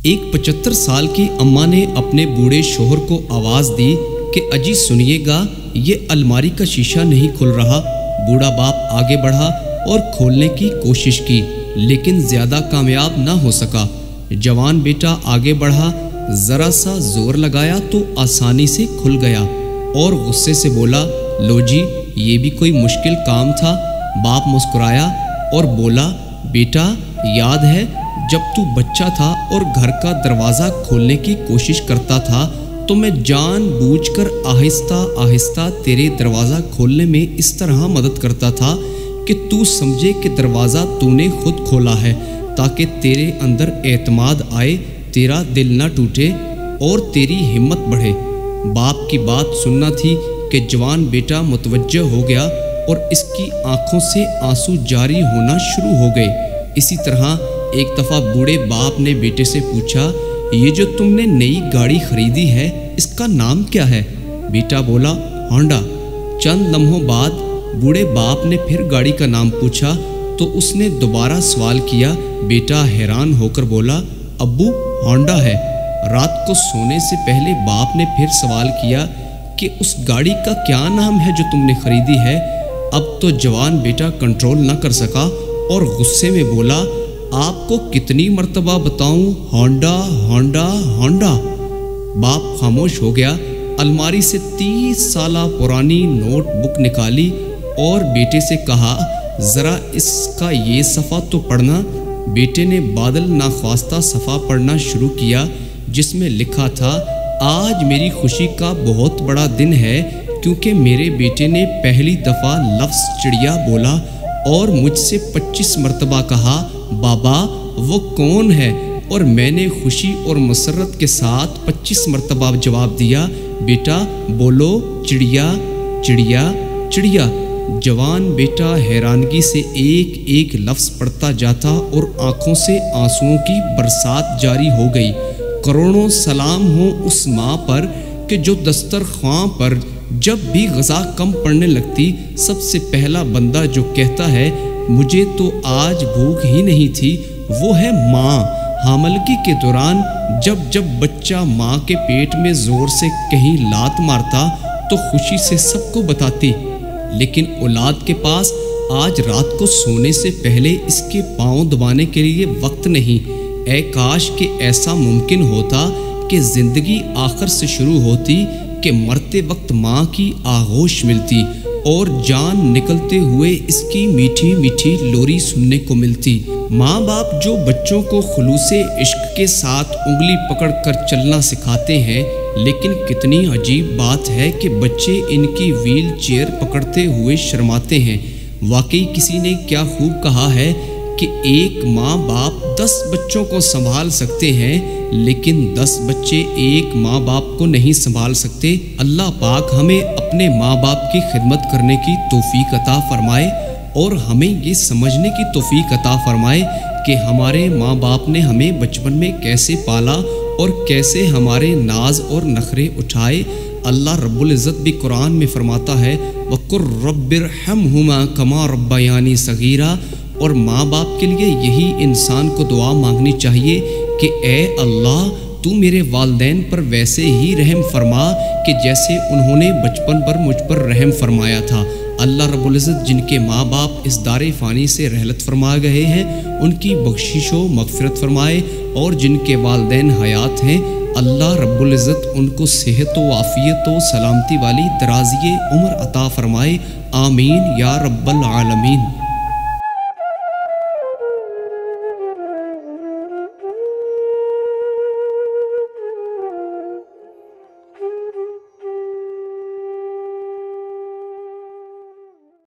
ایک 75 سال کی اماں نے اپنے بوڑھے شوہر کو آواز دی کہ اجی سنیے گا، یہ الماری کا شیشہ نہیں کھل رہا۔ بوڑھا باپ آگے بڑھا اور کھولنے کی کوشش کی لیکن زیادہ کامیاب نہ ہو سکا۔ جوان بیٹا آگے بڑھا، ذرا سا زور لگایا تو آسانی سے کھل گیا اور غصے سے بولا، لو جی یہ بھی کوئی مشکل کام تھا۔ باپ مسکرایا اور بولا، بیٹا یاد ہے جب تو بچہ تھا اور گھر کا دروازہ کھولنے کی کوشش کرتا تھا تو میں جان بوجھ کر آہستہ آہستہ تیرے دروازہ کھولنے میں اس طرح مدد کرتا تھا کہ تو سمجھے کہ دروازہ تو نے خود کھولا ہے، تاکہ تیرے اندر اعتماد آئے، تیرا دل نہ ٹوٹے اور تیری ہمت بڑھے۔ باپ کی بات سننا تھی کہ جوان بیٹا متوجہ ہو گیا اور اس کی آنکھوں سے آنسو جاری ہونا شروع ہو گئے۔ اسی طرح ایک دفعہ بوڑھے باپ نے بیٹے سے پوچھا، یہ جو تم نے نئی گاڑی خریدی ہے اس کا نام کیا ہے؟ بیٹا بولا، ہونڈا۔ چند لمحوں بعد بوڑھے باپ نے پھر گاڑی کا نام پوچھا تو اس نے دوبارہ سوال کیا۔ بیٹا حیران ہو کر بولا، ابو ہونڈا ہے۔ رات کو سونے سے پہلے باپ نے پھر سوال کیا کہ اس گاڑی کا کیا نام ہے جو تم نے خریدی ہے؟ اب تو جوان بیٹا کنٹرول نہ کر سکا اور غصے میں بولا، آپ کو کتنی مرتبہ بتاؤں، ہونڈا ہونڈا ہونڈا۔ باپ خاموش ہو گیا، الماری سے 30 سالہ پرانی نوٹ بک نکالی اور بیٹے سے کہا، ذرا اس کا یہ صفحہ تو پڑھنا۔ بیٹے نے بادل ناخواستہ صفحہ پڑھنا شروع کیا جس میں لکھا تھا، آج میری خوشی کا بہت بڑا دن ہے کیونکہ میرے بیٹے نے پہلی دفعہ لفظ چڑیا بولا اور مجھ سے 25 مرتبہ کہا، بابا وہ کون ہے؟ اور میں نے خوشی اور مسرت کے ساتھ 25 مرتبہ جواب دیا، بیٹا بولو چڑیا چڑیا چڑیا۔ جوان بیٹا حیرانگی سے ایک ایک لفظ پڑھتا جاتا اور آنکھوں سے آنسوؤں کی برسات جاری ہو گئی۔ کروڑوں سلام ہوں اس ماں پر کہ جو دسترخواں پر جب بھی غذا کم پڑنے لگتی سب سے پہلا بندہ جو کہتا ہے مجھے تو آج بھوک ہی نہیں تھی، وہ ہے ماں۔ حاملگی کے دوران جب بچہ ماں کے پیٹ میں زور سے کہیں لات مارتا تو خوشی سے سب کو بتاتی، لیکن اولاد کے پاس آج رات کو سونے سے پہلے اس کے پاؤں دبانے کے لیے وقت نہیں۔ اے کاش کہ ایسا ممکن ہوتا کہ زندگی آخر سے شروع ہوتی، کہ مرتے وقت ماں کی آغوش ملتی اور جان نکلتے ہوئے اس کی میٹھی میٹھی لوری سننے کو ملتی۔ ماں باپ جو بچوں کو خلوص عشق کے ساتھ انگلی پکڑ کر چلنا سکھاتے ہیں، لیکن کتنی عجیب بات ہے کہ بچے ان کی ویل چیئر پکڑتے ہوئے شرماتے ہیں۔ واقعی کسی نے کیا خوب کہا ہے کہ ایک ماں باپ 10 بچوں کو سنبھال سکتے ہیں لیکن 10 بچے ایک ماں باپ کو نہیں سنبھال سکتے۔ اللہ پاک ہمیں اپنے ماں باپ کی خدمت کرنے کی توفیق عطا فرمائے اور ہمیں یہ سمجھنے کی توفیق عطا فرمائے کہ ہمارے ماں باپ نے ہمیں بچپن میں کیسے پالا اور کیسے ہمارے ناز اور نخرے اٹھائے۔ اللہ رب العزت بھی قرآن میں فرماتا ہے، وَقُلْ رَبِّ ارْحَمْهُمَا كَمَا رَبَّيَانِي صَغِيرًا۔ اور ماں باپ کے لیے یہی انسان کو دعا مانگنی چاہیے کہ اے اللہ تو میرے والدین پر ویسے ہی رحم فرما کہ جیسے انہوں نے بچپن پر مجھ پر رحم فرمایا تھا۔ اللہ رب العزت جن کے ماں باپ اس دار فانی سے رحلت فرما گئے ہیں ان کی بخشش و مغفرت فرمائے، اور جن کے والدین حیات ہیں اللہ رب العزت ان کو صحت و عافیت و سلامتی والی درازی عمر عطا فرمائے، آمین یا رب العالمین۔